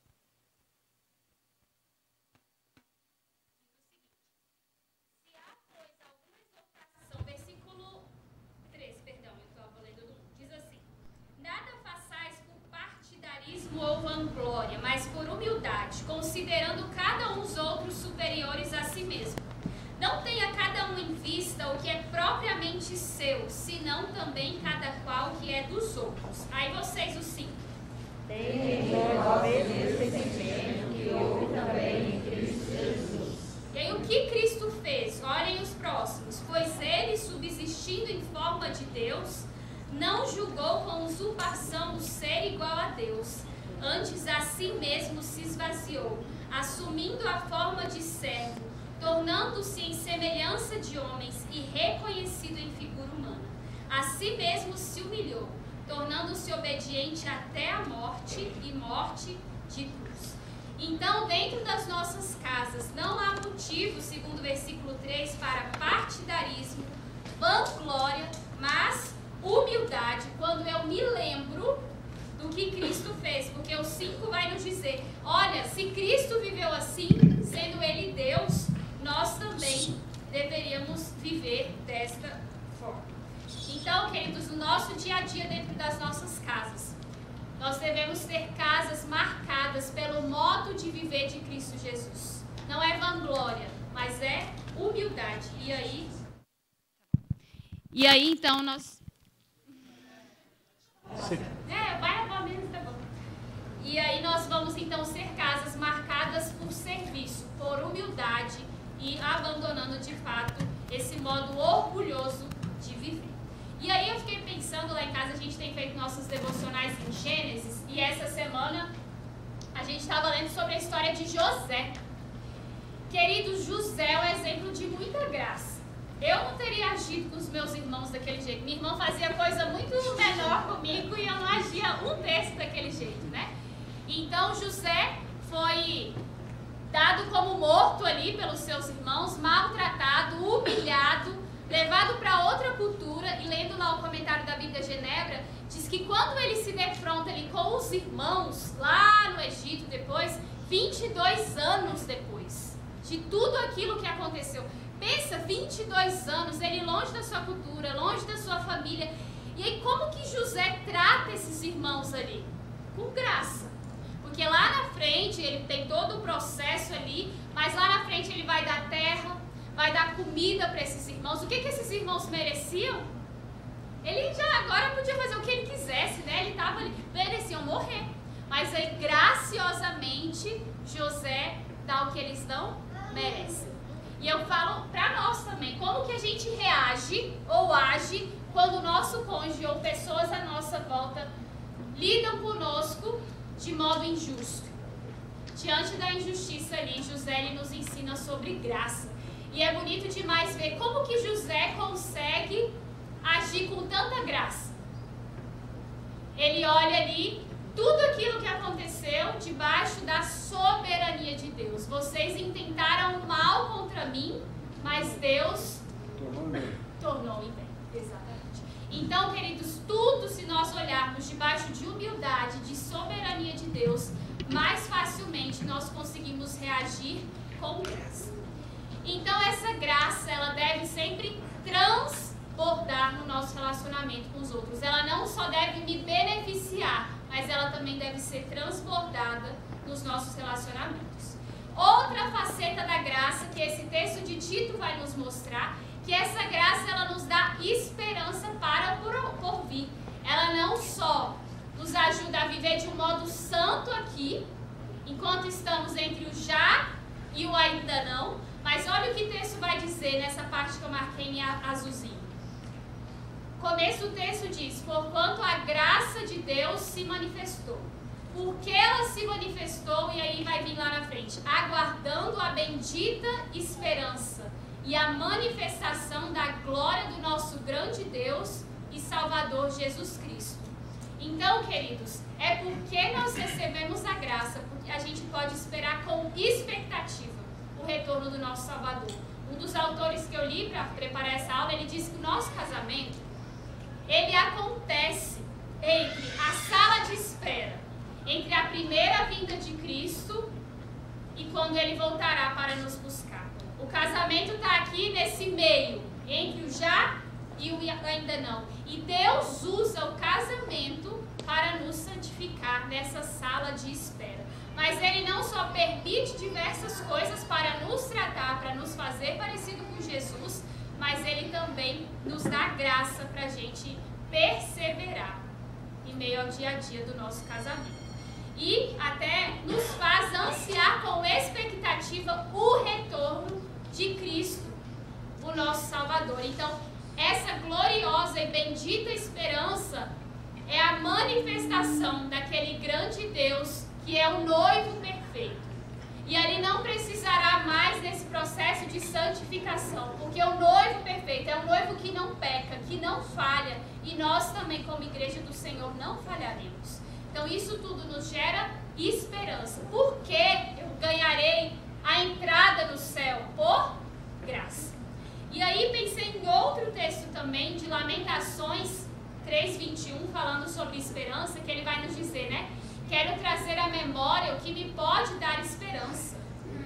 se há, pois, alguma exortação, versículo 3, perdão, eu estava lendo, diz assim: nada façais por partidarismo ou vanglória, mas por humildade, considerando cada um os outros superiores a si mesmo. Não tenha cada um em vista o que é propriamente seu, senão também cada qual o que é dos outros. Aí vocês, os 5. Tem o mesmo sentimento que houve também em Cristo Jesus. E aí o que Cristo fez? Olhem os próximos. Pois ele, subsistindo em forma de Deus, não julgou com usurpação o ser igual a Deus. Antes a si mesmo se esvaziou, assumindo a forma de servo, tornando-se em semelhança de homens e reconhecido em figura humana. A si mesmo se humilhou, tornando-se obediente até a morte e morte de cruz. Então, dentro das nossas casas, não há motivo, segundo o versículo 3, para partidarismo, vanglória, mas humildade, quando eu me lembro do que Cristo fez. Porque o 5 vai nos dizer, olha, se Cristo viveu assim, sendo Ele Deus, nós também deveríamos viver desta forma. Então, queridos, no nosso dia a dia, dentro das nossas casas, nós devemos ter casas marcadas pelo modo de viver de Cristo Jesus. Não é vanglória, mas é humildade. E aí então, nós... vai a mesmo, tá bom. E aí nós vamos, então, ser casas marcadas por serviço, por humildade e abandonando, de fato, esse modo orgulhoso de viver. E aí eu fiquei pensando, lá em casa a gente tem feito nossos devocionais em Gênesis, e essa semana a gente estava lendo sobre a história de José. Querido, José é um exemplo de muita graça. Eu não teria agido com os meus irmãos daquele jeito. Minha irmã fazia coisa muito menor comigo e eu não agia um terço daquele jeito, né? Então José foi dado como morto ali pelos seus irmãos, maltratado, humilhado, levado para outra cultura. E lendo lá o comentário da Bíblia Genebra, diz que quando ele se defronta ali com os irmãos, lá no Egito depois, 22 anos depois de tudo aquilo que aconteceu. Pensa, 22 anos, ele longe da sua cultura, longe da sua família. E aí como que José trata esses irmãos ali? Com graça. Porque lá na frente, ele tem todo o processo ali, mas lá na frente ele vai dar terra, vai dar comida para esses irmãos. O que esses irmãos mereciam? Ele já agora podia fazer o que ele quisesse, né? Ele estava ali, mereciam morrer. Mas aí, graciosamente, José dá o que eles não merecem. E eu falo para nós também, como que a gente reage ou age quando o nosso cônjuge ou pessoas à nossa volta lidam conosco de modo injusto. Diante da injustiça ali, José ele nos ensina sobre graça. E é bonito demais ver como que José consegue agir com tanta graça. Ele olha ali tudo aquilo que aconteceu debaixo da soberania de Deus. Vocês intentaram mal contra mim, mas Deus tornou em bem. Exatamente. Então, queridos, tudo se nós olharmos debaixo de humildade, de soberania de Deus, mais facilmente nós conseguimos reagir com graça. Então, essa graça, ela deve sempre transbordar no nosso relacionamento com os outros. Ela não só deve me beneficiar, mas ela também deve ser transbordada nos nossos relacionamentos. Outra faceta da graça que esse texto de Tito vai nos mostrar, que essa graça ela nos dá esperança para o porvir. Ela não só nos ajuda a viver de um modo santo aqui, enquanto estamos entre o já e o ainda não, mas olha o que o texto vai dizer nessa parte que eu marquei em azulzinho. Começo do texto diz: porquanto a graça de Deus se manifestou. Porque ela se manifestou, e aí vai vir lá na frente, aguardando a bendita esperança e a manifestação da glória do nosso grande Deus e Salvador Jesus Cristo. Então, queridos, é porque nós recebemos a graça, porque a gente pode esperar com expectativa o retorno do nosso Salvador. Um dos autores que eu li para preparar essa aula, ele disse que o nosso casamento, ele acontece entre a sala de espera, entre a primeira vinda de Cristo e quando Ele voltará para nos buscar. O casamento está aqui nesse meio, entre o já e o ainda não. E Deus usa o casamento para nos santificar nessa sala de espera. Mas Ele não só permite diversas coisas para nos tratar, para nos fazer parecido com Jesus, mas Ele também nos dá graça para a gente perseverar em meio ao dia a dia do nosso casamento. E até nos faz ansiar com expectativa o retorno de Cristo, o nosso Salvador. Então, essa gloriosa e bendita esperança é a manifestação daquele grande Deus que é o noivo perfeito. E ele não precisará mais desse processo de santificação, porque o noivo perfeito é um noivo que não peca, que não falha, e nós também, como igreja do Senhor, não falharemos. Então isso tudo nos gera esperança. Por que eu ganharei a entrada no céu? Por graça. E aí pensei em outro texto também, de Lamentações 3:21, falando sobre esperança, que ele vai nos dizer, né? Quero trazer à memória o que me pode dar esperança.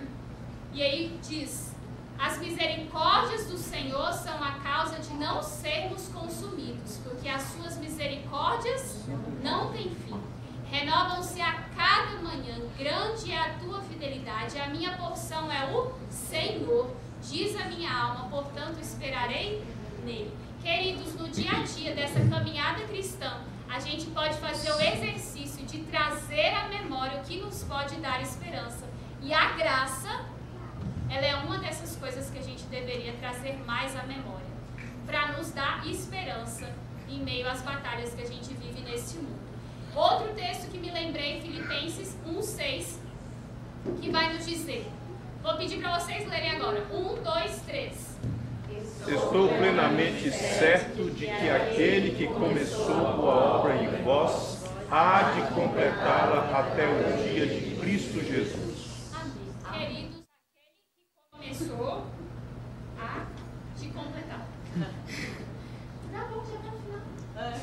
E aí diz: as misericórdias do Senhor são a causa de não sermos consumidos, porque as suas misericórdias não têm fim. Renovam-se a cada manhã, grande é a tua fidelidade, a minha porção é o Senhor, diz a minha alma, portanto esperarei nele. Queridos, no dia a dia dessa caminhada cristã, a gente pode fazer o exercício de trazer à memória o que nos pode dar esperança. E a graça, ela é uma dessas coisas que a gente deveria trazer mais à memória, para nos dar esperança em meio às batalhas que a gente vive neste mundo. Outro texto que me lembrei, Filipenses 1:6, que vai nos dizer, vou pedir para vocês lerem agora, 1, 2, 3. Estou plenamente certo de que aquele que começou boa obra em vós há de completá-la até o dia de Cristo Jesus. Amém. Queridos, aquele que começou há de completá-la. Tá bom, já tá no final. É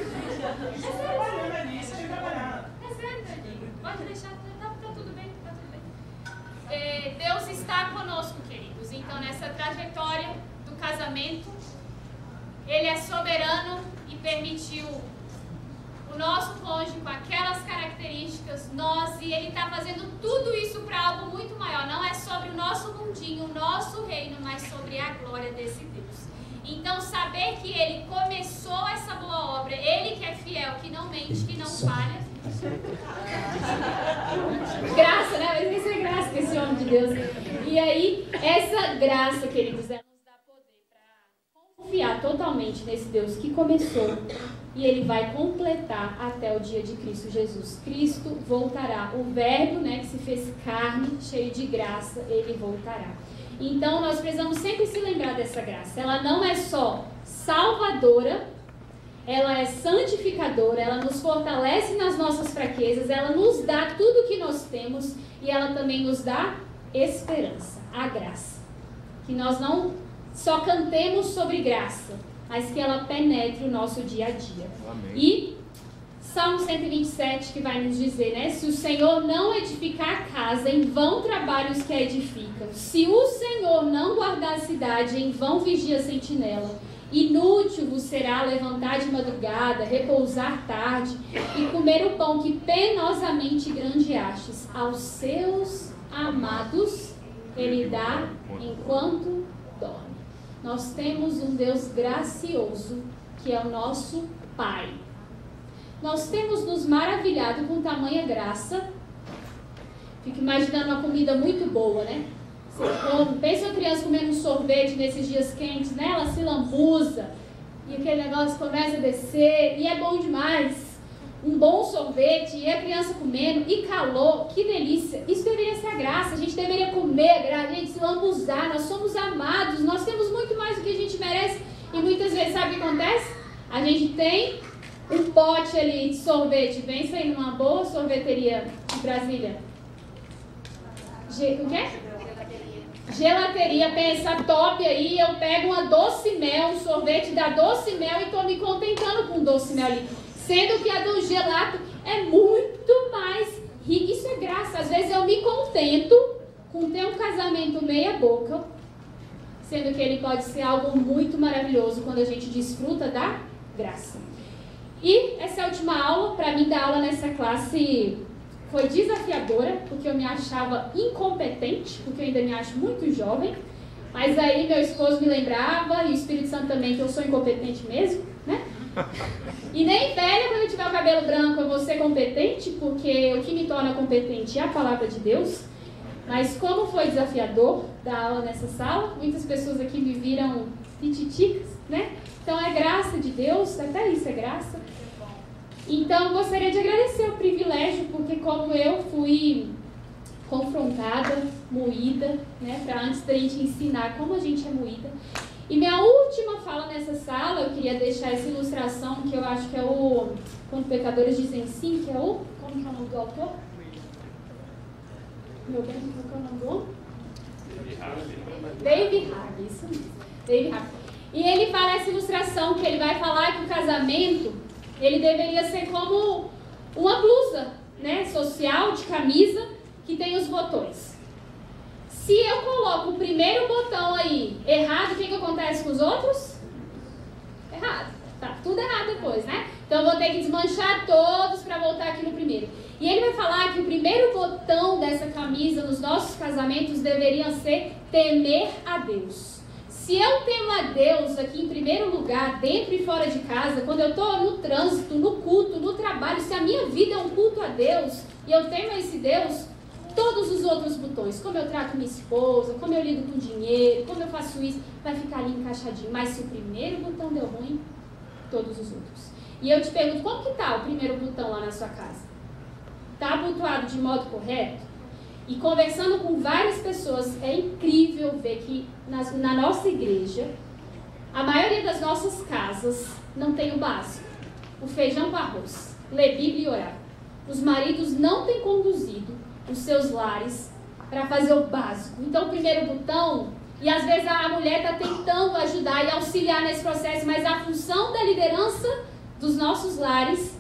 sério, Dani. Pode deixar, tá tudo bem, tá tudo bem. Deus está conosco, queridos. Então, nessa trajetória do casamento, Ele é soberano e permitiu o nosso cônjuge com aquelas características, e Ele está fazendo tudo isso para algo muito maior. Não é sobre o nosso mundinho, o nosso reino, mas sobre a glória desse Deus. Então, saber que Ele começou essa boa obra, Ele que é fiel, que não mente, que não falha. Graça, né? Mas isso é graça com esse homem de Deus. E aí, essa graça, queridos, ela nos dá poder para confiar totalmente nesse Deus que começou e Ele vai completar até o dia de Cristo Jesus. Cristo voltará. O Verbo, né, que se fez carne, cheio de graça, Ele voltará. Então, nós precisamos sempre se lembrar dessa graça. Ela não é só salvadora, ela é santificadora, ela nos fortalece nas nossas fraquezas, ela nos dá tudo o que nós temos e ela também nos dá esperança, a graça. Que nós não só cantemos sobre graça, mas que ela penetre o nosso dia a dia. Amém. E Salmo 127 que vai nos dizer, né? Se o Senhor não edificar a casa, em vão trabalham os que a edificam. Se o Senhor não guardar a cidade, em vão vigia a sentinela. Inútil vos será levantar de madrugada, repousar tarde e comer o pão que penosamente granjeastes. Aos seus amados ele dá enquanto dorme. Nós temos um Deus gracioso, que é o nosso Pai. Nós temos nos maravilhado com tamanha graça. Fico imaginando uma comida muito boa, né? Você come, pensa uma criança comendo um sorvete nesses dias quentes, né? Ela se lambuza e aquele negócio começa a descer e é bom demais. Um bom sorvete e a criança comendo e calor, que delícia. Isso deveria ser a graça, a gente deveria comer, a gente se lambuzar, nós somos amados, nós temos muito mais do que a gente merece. E muitas vezes, sabe o que acontece? A gente tem um pote ali de sorvete, pensa aí numa boa sorveteria de Brasília. O quê? Gelateria, pensa top aí, eu pego uma doce mel, um sorvete da doce mel e estou me contentando com doce mel ali. Sendo que a do gelato é muito mais rica. Isso é graça. Às vezes eu me contento com ter um casamento meia boca, sendo que ele pode ser algo muito maravilhoso quando a gente desfruta da graça. E essa última aula, para mim, dar aula nessa classe foi desafiadora, porque eu me achava incompetente, porque eu ainda me acho muito jovem. Mas aí meu esposo me lembrava, e o Espírito Santo também, que eu sou incompetente mesmo, né? E nem velha, quando eu tiver o cabelo branco, eu vou ser competente, porque o que me torna competente é a palavra de Deus. Mas como foi desafiador dar aula nessa sala, muitas pessoas aqui me viram pititicas, né? Então é graça de Deus, até isso é graça. Então gostaria de agradecer o privilégio, porque como eu fui confrontada, moída, né? Para antes da gente ensinar como a gente é moída. E minha última fala nessa sala, eu queria deixar essa ilustração, que eu acho que é o Quando Pecadores Dizem Sim, que é o... Como que é o nome do autor? Meu bem, qual é o nome do homem? David Harvey, isso mesmo. David Harvey. E ele fala essa ilustração, que ele vai falar que o casamento, ele deveria ser como uma blusa, né, social, de camisa, que tem os botões. Se eu coloco o primeiro botão aí errado, o que acontece com os outros? Errado. Tá tudo errado depois, né? Então eu vou ter que desmanchar todos para voltar aqui no primeiro. E ele vai falar que o primeiro botão dessa camisa nos nossos casamentos deveria ser temer a Deus. Se eu temo a Deus aqui em primeiro lugar, dentro e fora de casa, quando eu estou no trânsito, no culto, no trabalho, se a minha vida é um culto a Deus e eu temo a esse Deus, todos os outros botões, como eu trato minha esposa, como eu lido com dinheiro, como eu faço isso, vai ficar ali encaixadinho. Mas se o primeiro botão deu ruim, todos os outros. E eu te pergunto, como que está o primeiro botão lá na sua casa? Está abotoado de modo correto? E conversando com várias pessoas, é incrível ver que na nossa igreja, a maioria das nossas casas não tem o básico. O feijão com arroz, ler Bíblia e orar. Os maridos não têm conduzido os seus lares para fazer o básico. Então, o primeiro botão, e às vezes a mulher está tentando ajudar e auxiliar nesse processo, mas a função da liderança dos nossos lares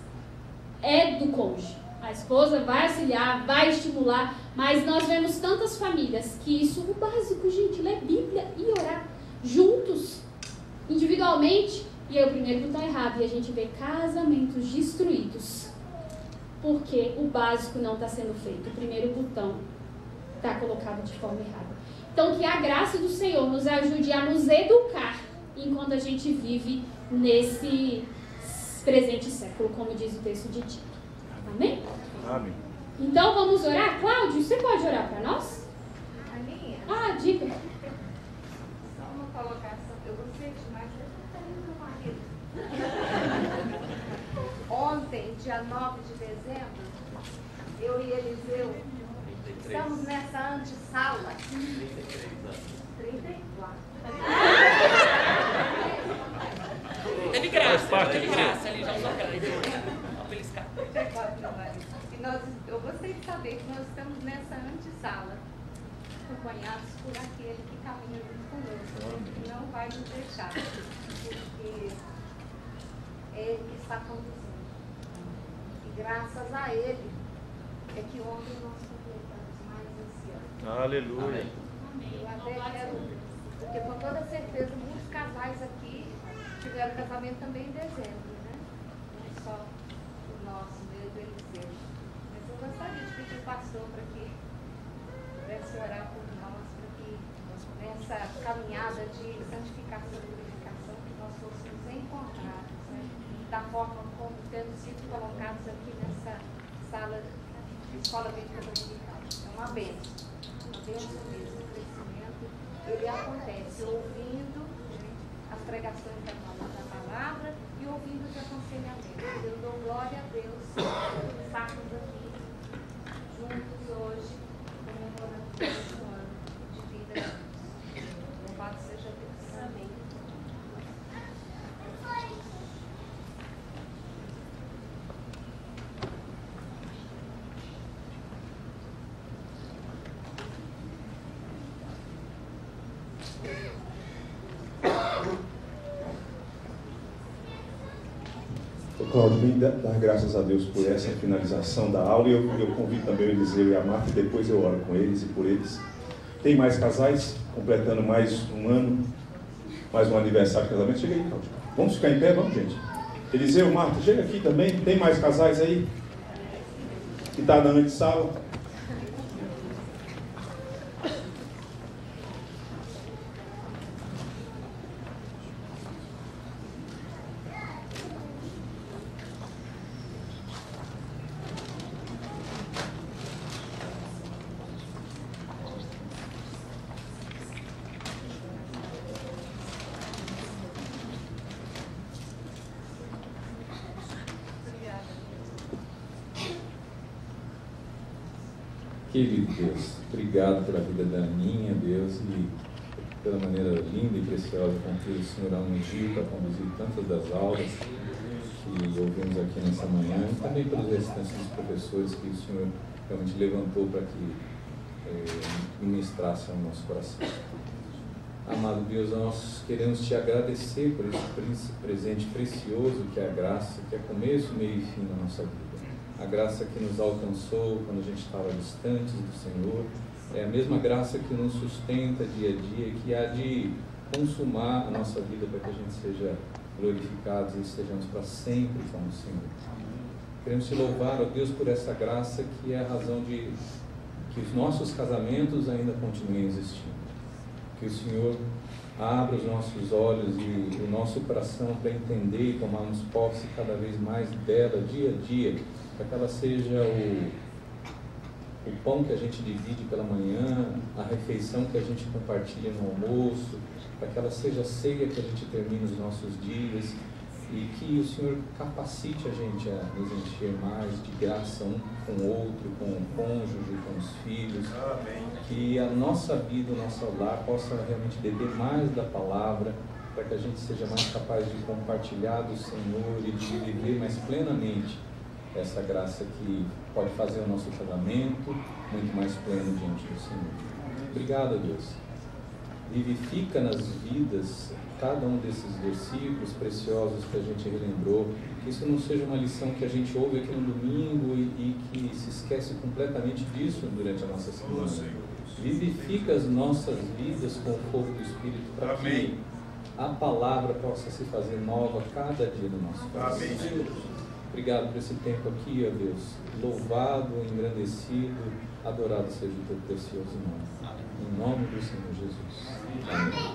é do cônjuge. A esposa vai auxiliar, vai estimular, mas nós vemos tantas famílias que isso, o básico, gente, ler Bíblia e orar juntos, individualmente, e aí o primeiro botão errado, e a gente vê casamentos destruídos, porque o básico não está sendo feito, o primeiro botão está colocado de forma errada. Então, que a graça do Senhor nos ajude a nos educar enquanto a gente vive nesse presente século, como diz o texto de Tito. Amém? Amém. Então, vamos orar? Cláudio, você pode orar para nós? Aninha. Ah, diga. Só uma colocação. Eu gostei demais do marido. Ontem, dia 9 de dezembro, eu e Eliseu estamos nessa antessala. 34. Teve graça, ele já usou grande. E eu gostaria de saber que nós estamos nessa antessala, acompanhados por aquele que caminha junto conosco, que não vai nos deixar, porque é Ele que está conduzindo. E graças a Ele é que ontem nós completamos mais esse ano. Aleluia. Eu até quero, porque com toda certeza muitos casais aqui tiveram casamento também em dezembro, né? Não só o nosso, mesmo Eliseu. Mas eu gostaria de pedir o pastor para que pudesse orar por nós, para que nessa caminhada de santificação e glorificação que nós fôssemos encontrados, né? Da forma como temos sido colocados aqui nessa sala de escola bíblica dominical. É uma bênção mesmo, o crescimento, ele acontece ouvindo as pregações da palavra e ouvindo os aconselhamentos. Eu dou glória a Deus por estarmos aqui juntos hoje, comemorando esse ano de vida. Louvado seja Deus. Amém. Cláudio, vem dar graças a Deus por essa finalização da aula e eu convido também o Eliseu e a Marta e depois eu oro com eles e por eles. Tem mais casais completando mais um ano, mais um aniversário de casamento. Chega aí, Cláudio. Vamos ficar em pé, vamos, gente. Eliseu, Marta, chega aqui também. Tem mais casais aí? Que está na antessala? Querido Deus, obrigado pela vida da Aninha, Deus, e pela maneira linda e preciosa com que o Senhor a ungiu para conduzir tantas das aulas que ouvimos aqui nessa manhã, e também pelos restantes dos professores que o Senhor realmente levantou para que ministrasse ao nosso coração. Amado Deus, nós queremos te agradecer por esse presente precioso que é a graça, que é começo, meio e fim da nossa vida. A graça que nos alcançou quando a gente estava distante do Senhor, é a mesma graça que nos sustenta dia a dia e que há de consumar a nossa vida para que a gente seja glorificados e estejamos para sempre com o Senhor. Queremos te louvar, ó Deus, por essa graça que é a razão de que os nossos casamentos ainda continuem existindo. Que o Senhor abra os nossos olhos e o nosso coração para entender e tomarmos posse cada vez mais dela, dia a dia, para que ela seja o pão que a gente divide pela manhã, a refeição que a gente compartilha no almoço, para que ela seja a ceia que a gente termina os nossos dias, e que o Senhor capacite a gente a nos encher mais de graça um com o outro, com o cônjuge, com os filhos. Amém. Que a nossa vida, o nosso lar possa realmente beber mais da palavra, para que a gente seja mais capaz de compartilhar do Senhor e de viver mais plenamente essa graça que pode fazer o nosso casamento muito mais pleno diante do Senhor. Obrigado, Deus. Vivifica nas vidas cada um desses versículos preciosos que a gente relembrou, que isso não seja uma lição que a gente ouve aqui no domingo e que se esquece completamente disso durante a nossa semana. Vivifica as nossas vidas com o fogo do Espírito para que a palavra possa se fazer nova cada dia no nosso coração. Obrigado por esse tempo aqui, ó Deus. Louvado, engrandecido, adorado seja o teu precioso nome. Em nome do Senhor Jesus. Amém.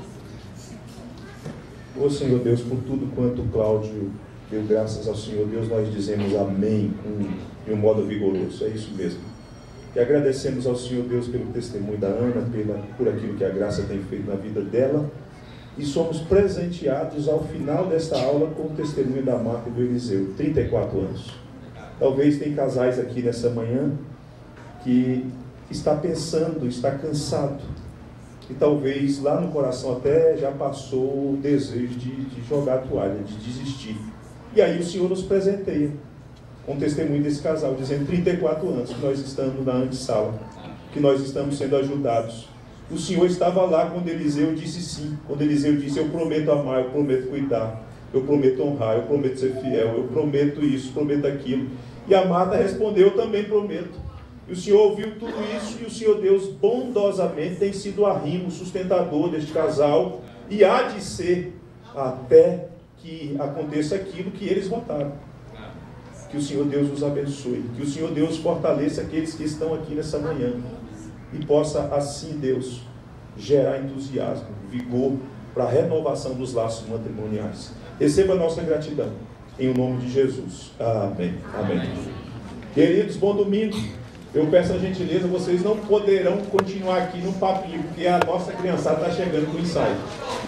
Ô Senhor Deus, por tudo quanto Cláudio deu graças ao Senhor Deus, nós dizemos amém de um modo vigoroso. É isso mesmo. E agradecemos ao Senhor Deus pelo testemunho da Ana, por aquilo que a graça tem feito na vida dela. E somos presenteados ao final desta aula com o testemunho da Marta e do Eliseu, 34 anos. Talvez tem casais aqui nessa manhã que está pensando, está cansado. E talvez lá no coração até já passou o desejo de jogar a toalha, de desistir. E aí o Senhor nos presenteia com o testemunho desse casal, dizendo 34 anos que nós estamos na antessala, que nós estamos sendo ajudados. O Senhor estava lá quando Eliseu disse sim, quando Eliseu disse: eu prometo amar, eu prometo cuidar, eu prometo honrar, eu prometo ser fiel, eu prometo isso, prometo aquilo. E a Marta respondeu: eu também prometo. E o Senhor ouviu tudo isso, e o Senhor Deus bondosamente tem sido o arrimo, sustentador deste casal, e há de ser até que que aconteça aquilo que eles votaram. Que o Senhor Deus os abençoe. Que o Senhor Deus fortaleça aqueles que estão aqui nessa manhã. E possa assim, Deus, gerar entusiasmo, vigor para a renovação dos laços matrimoniais. Receba a nossa gratidão. Em nome de Jesus. Amém. Amém. Queridos, bom domingo. Eu peço a gentileza, vocês não poderão continuar aqui no papinho, porque a nossa criançada está chegando com o ensaio.